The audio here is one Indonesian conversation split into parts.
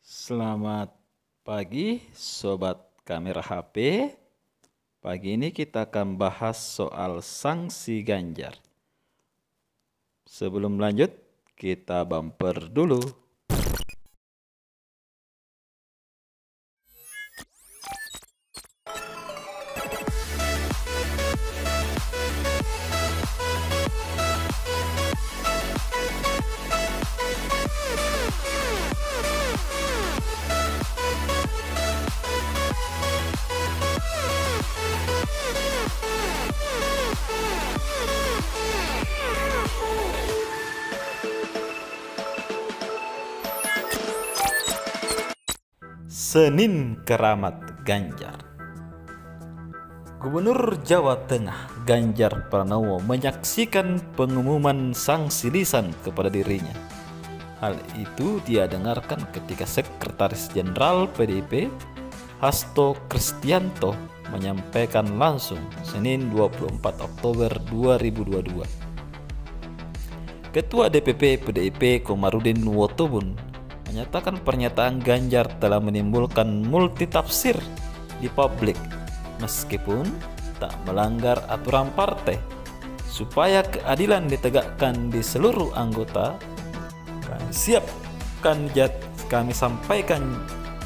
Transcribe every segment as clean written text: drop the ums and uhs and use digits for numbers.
Selamat pagi Sobat Kamera HP. Pagi ini kita akan bahas soal sanksi Ganjar. Sebelum lanjut, kita bumper dulu. Senin Keramat Ganjar. Gubernur Jawa Tengah Ganjar Pranowo menyaksikan pengumuman sanksi lisan kepada dirinya. Hal itu dia dengarkan ketika Sekretaris Jenderal PDIP Hasto Kristianto menyampaikan langsung Senin 24 Oktober 2022. Ketua DPP PDIP Komarudin Watubun menyatakan pernyataan Ganjar telah menimbulkan multitafsir di publik meskipun tak melanggar aturan partai. Supaya keadilan ditegakkan di seluruh anggota, kami sampaikan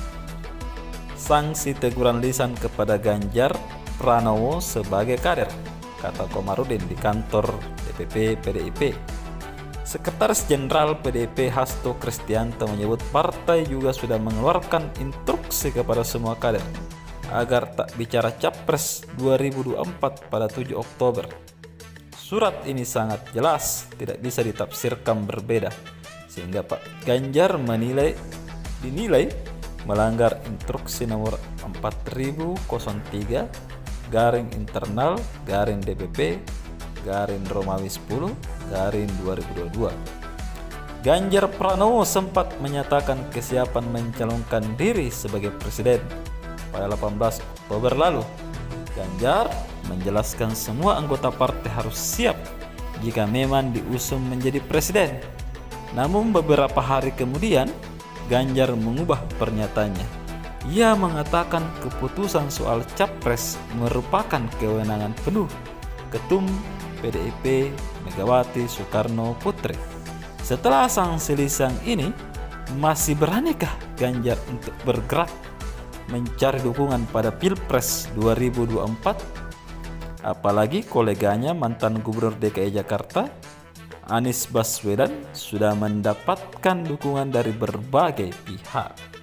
sanksi teguran lisan kepada Ganjar Pranowo sebagai kader, kata Komarudin di kantor DPP PDIP. Sekretaris Jenderal PDIP Hasto Kristianto menyebut partai juga sudah mengeluarkan instruksi kepada semua kader agar tak bicara Capres 2024 pada 7 Oktober. Surat ini sangat jelas, tidak bisa ditafsirkan berbeda, sehingga Pak Ganjar dinilai melanggar instruksi nomor 4003-internal-DPP-Romawi 10-2022. Ganjar Pranowo sempat menyatakan kesiapan mencalonkan diri sebagai presiden pada 18 Oktober lalu. Ganjar menjelaskan semua anggota partai harus siap jika memang diusung menjadi presiden. Namun beberapa hari kemudian Ganjar mengubah pernyataannya. Ia mengatakan keputusan soal capres merupakan kewenangan penuh Ketum PDIP Megawati Soekarno Putri. Setelah sanksi lisan ini, masih beranikah Ganjar untuk bergerak mencari dukungan pada Pilpres 2024? Apalagi koleganya mantan Gubernur DKI Jakarta Anies Baswedan sudah mendapatkan dukungan dari berbagai pihak.